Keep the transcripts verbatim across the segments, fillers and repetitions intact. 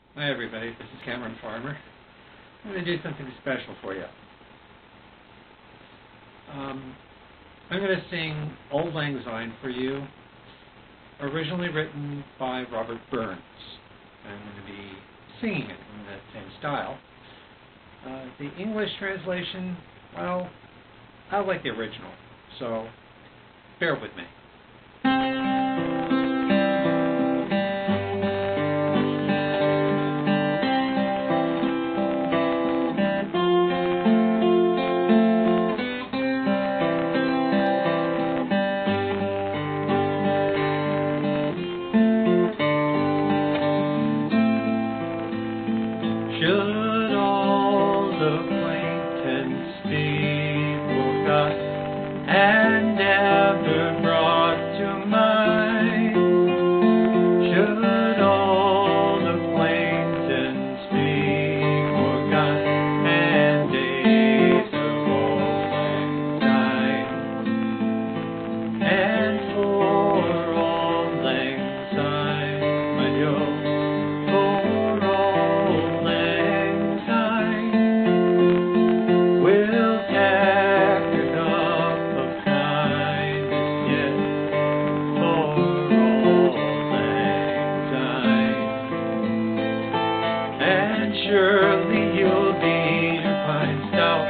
Hi everybody, this is Cameron Farmer. I'm going to do something special for you. Um, I'm going to sing Auld Lang Syne for you, originally written by Robert Burns. I'm going to be singing it in that same style. Uh, the English translation, well, I like the original, so bear with me. Should old acquaintance be forgot and never brought to mind? Should old acquaintance be forgot and days of old lang syne? And for old lang syne, my Joe, surely you'll be her pine stout,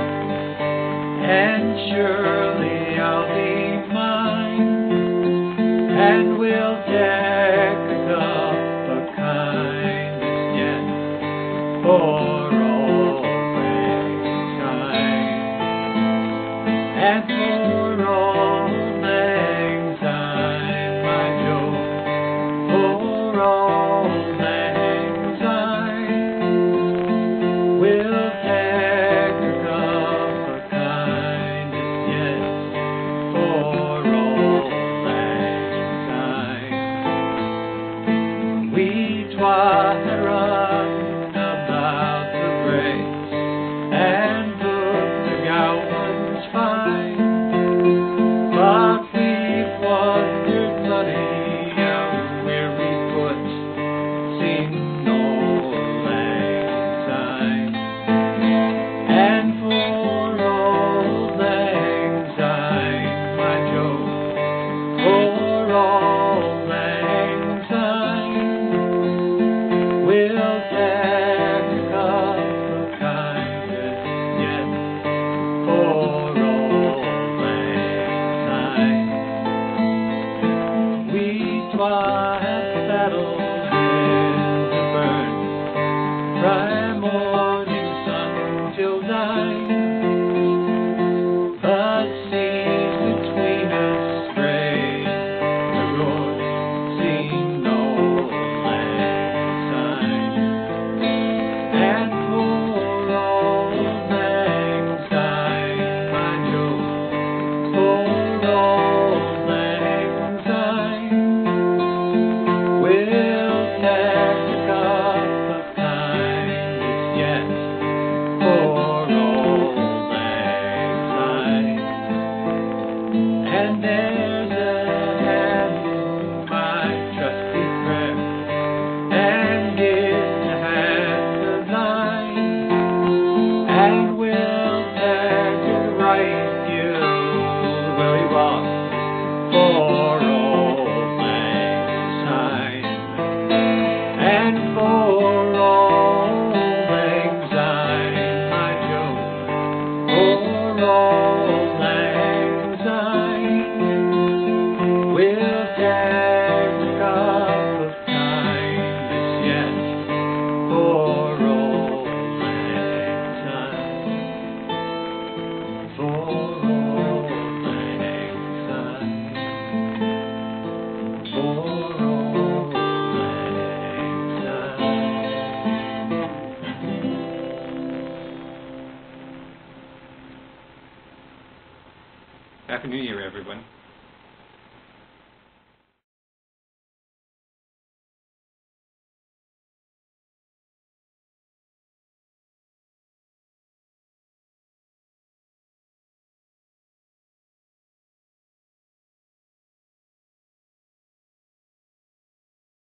and surely I'll be mine, and we'll deck a cup of kindness yet for Auld Lang Syne, and for Auld Lang Syne, my Joe, for Auld Lang Syne. We'll take a cup of kindness yet for Auld Lang Syne. We twa had run about the braes and took the gowans fine, but we've wandered bloody out where we put seen Auld Lang Syne. And for Auld Lang Syne, my Joe, for Auld Lang Syne, we'll take a cup of kindness yet for Auld Lang Syne. We twa have battled in the burn, from morning sun till nine, but seas between us strayed, the road seen Auld Lang Syne. And for Auld Lang Syne, my Joe, for Auld Lang Syne, we'll take a cup of kindness yet for Auld Lang Syne. And there's a hand in my trusty prayer, and it's a hand of thine, and we'll take it right you where we walk for Auld Lang Syne. And for Auld Lang Syne, my Joe, for Auld Lang Syne, we'll take a cup of kindness yet for Auld Lang Syne, for Auld Lang Syne, for Auld Lang Syne. Happy New Year, everyone.